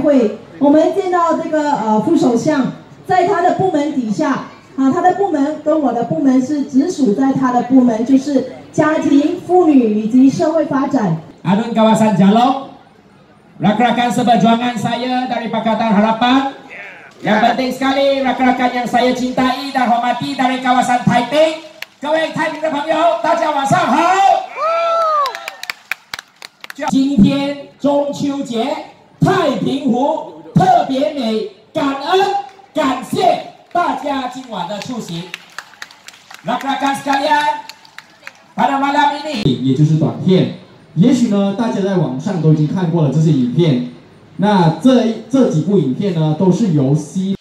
会，我们见到这个副首相，在他的部门底下，他的部门跟我的部门是直属在他的部门，就是家庭、妇女以及社会发展。 Adun kawasan Jalong, rakan-rakan seperjuangan saya dari Pakatan Harapan. Yang penting sekali rakan-rakan yang saya cintai dan hormati dari kawasan Taiping. 各位太平的朋友，大家晚上好。今天中秋节，太平湖特别美，感恩感谢大家今晚的出席。Rakan-rakan sekalian, pada malam ini， 也就是短片。也许呢，大家在网上都已经看过了这些影片。那这几部影片呢，都是由